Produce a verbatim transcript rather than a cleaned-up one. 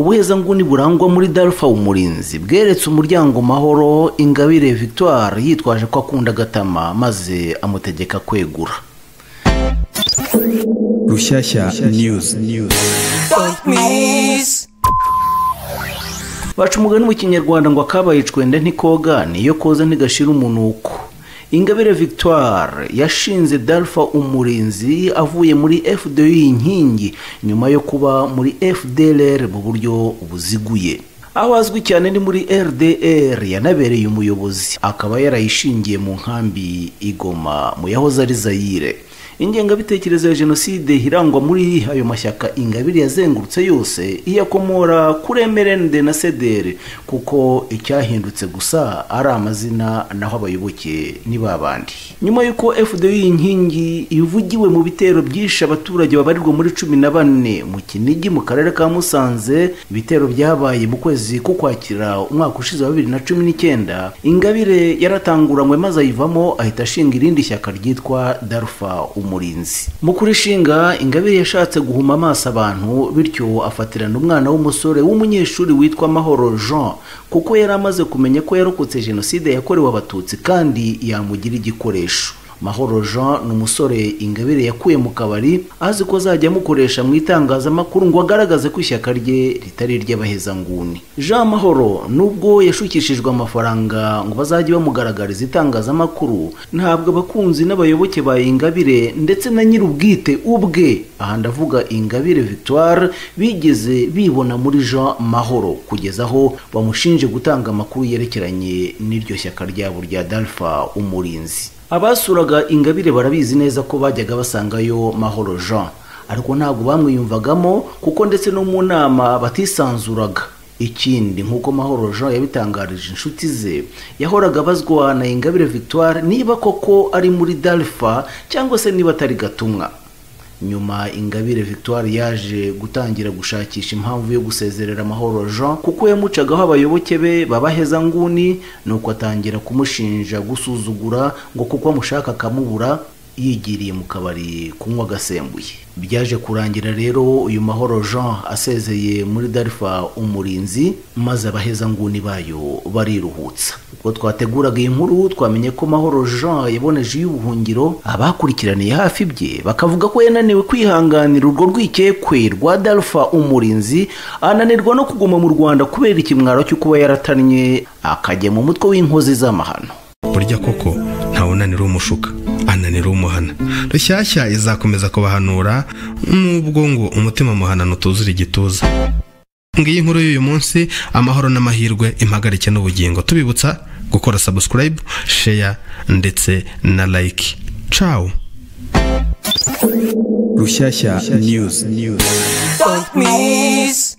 Ubuhezanguni burangwa muri DALFA Umurinzi bweretse umuryango Mahoro Ingabire Victoire yitwaje ko akunda AGATAMA maze amutegeka kwegura. Rushyashya News Baca umugani mu Kinyarwanda ngo Akabaye Icwende Ntikoga, niyo koze, ntigashira, umunuko. Ingabire Victoire yashinze DALFA Umurinzi avuye muri F D U Inkingi nyuma yo kuba muri F D L R mu buryo buziguye. Aho azwi cyane ni muri R D R, yanabereye umuyobozi, akaba yarayishingiye mu nkambi Igoma mu yahoze ari Zaire. Ingengabitekerezo ya jenoside hirangwa muri ayo mashyaka Ingabire yazengurutse yose iyakomora kuri M R N D na C D R, kuko icyahindutse gusa ari amazina naho abayoboke ni babandi. Nyuma yuko F D U Inkingi ivugiwe mu bitero byishe abaturage babarirwa muri cumi na bane mu Kinigi mu karere ka Musanze, ibitero byabaye mu kwezi ko kwakira umwaka ushize wa bibiri na cumi n'icyenda, Ingabire yaratanguranywe maze ayivamo ahita ashinga irindi shyaka ryitwa DALFA Umurinzi. Mu kurishinga, Ingabire yashatse guhuma amaso abantu, bityo afatirana umwana w'umusore w'umunyeshuri witwa Mahoro Jean, kuko yari amaze kumenya ko yarokotse jenoside yakorewe abatutsi kandi yamugira igikoresho. Mahoro Jean ni umusore Ingabire yakuye mu kabari azi ko azajya amukoresha mu itangazamakuru ngo agaragaze ko ishyaka rye ritari iry'abahezanguni. Jean Mahoro nubwo yashukishijwe amafaranga ngo bazajye bamugaragariza itangazamakuru, ntabwo abakunzi n'abayoboke ba Ingabire ndetse na nyir'ubwite ubwe, aha ndavuga Ingabire Victoire, bigeze bibona muri Jean Mahoro kugeza aho bamushinje gutanga amakuru yerekeranye n'iryo shyaka ryabo rya DALFA Umurinzi. Abasuraga Ingabire barabizi neza ko bajyaga basangayo Mahoro Jean, ariko ntabwo bamwiyumvagamo kuko ndetse no mu nama batisanzuraga. Ikindi, nk'uko Mahoro Jean yabitangarije inshuti ze, yahoraga bazwa na Ingabire Victoire niba koko ari muri DALFA cyangwa se niba atari gatumwa. Nyuma Ingabire Victoire yaje gutangira gushakisha impamvu yo gusezerera Mahoro Jean kuko yamucagaho abayoboke be b'abahezanguni, nuko atangira kumushinja gusuzugura ngo kuko amushaka akamubura, yigiriye mu kabari kunywa gasembuye. Byaje kurangira rero uyu Mahoro Jean asezeye muri DALFA Umurinzi maze abahezanguni bayo bariruhutsa. Ubwo twateguraga iyi nkuru twamenye ko Mahoro Jean yaboneje y'ubuhungiro, abakurikiraniye hafi bye bakavuga ko yananiwe kwihanganira urwo rwikekwe rwa DALFA Umurinzi, ananirwa no kuguma mu Rwanda kubera ikimwaro cyo kuba yaratannye akajya mu mutwe w'inkozi z'amahano. Burya koko ntawunanira umushuka, ananira umuhana. Rushyashya izakomeza kubahanura nubwo ngo umutima muhanano utuzura igituza. Ngiyi inkuru y'uyu munsi, amahoro n'amahirwe, impagarike n'ubugingo. Tubibutsa gukora subscribe, share ndetse na like. Ciao. Rushyashya News. Don't miss.